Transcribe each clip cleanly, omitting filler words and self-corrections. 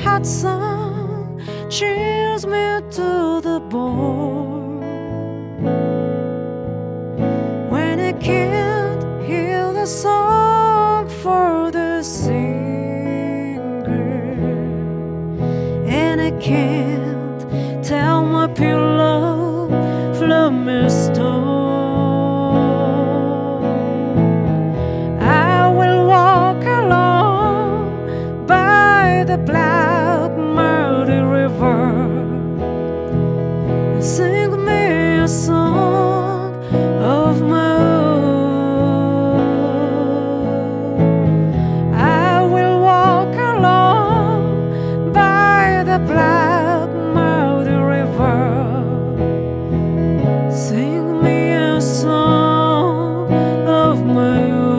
hot sun chills me to the bone. When I can't hear the song for the singer, and I can't tell my pillow from a stone, I will walk along by the black muddy river and sing me a song of my own. I will walk along by the black muddy river, sing me a song of my own.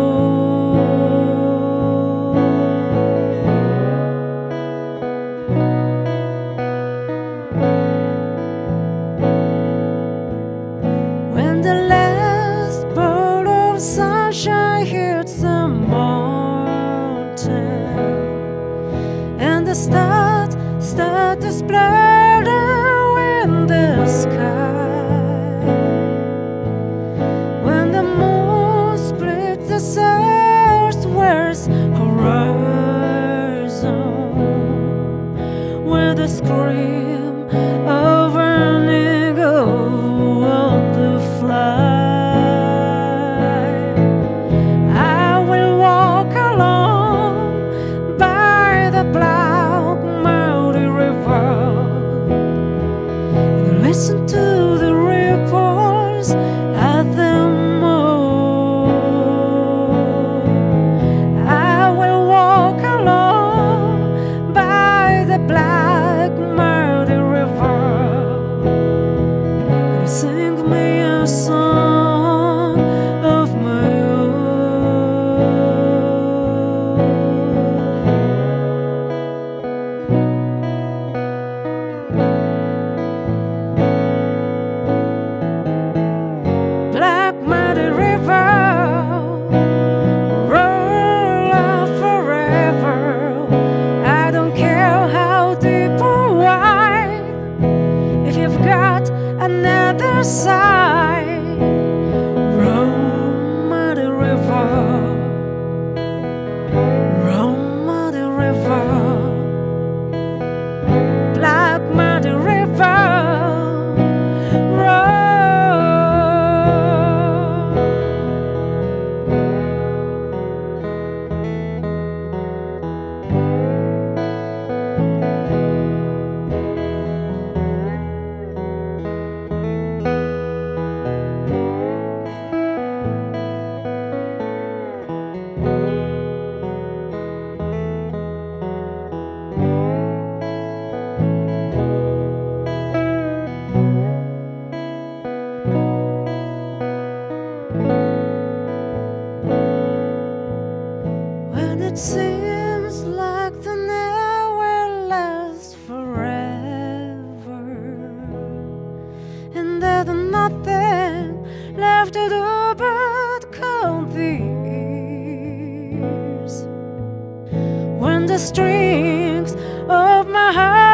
When the last bird of sunshine hits the mountain and the stars start to splatter in the sky, when the moon splits the southwest horizon with a scream of an eagle on the fly, I will walk along by the black muddy river and listen to the ripples at the moon. I will walk along by the black muddy river and sing me a song of my own. Black muddy river, roll on forever. I don't care how deep or wide, if you've got another side. Roll muddy river, roll muddy river, black muddy river, roll. When it seems like the night will last forever, and there's nothing left to do but count the years, when the strings of my heart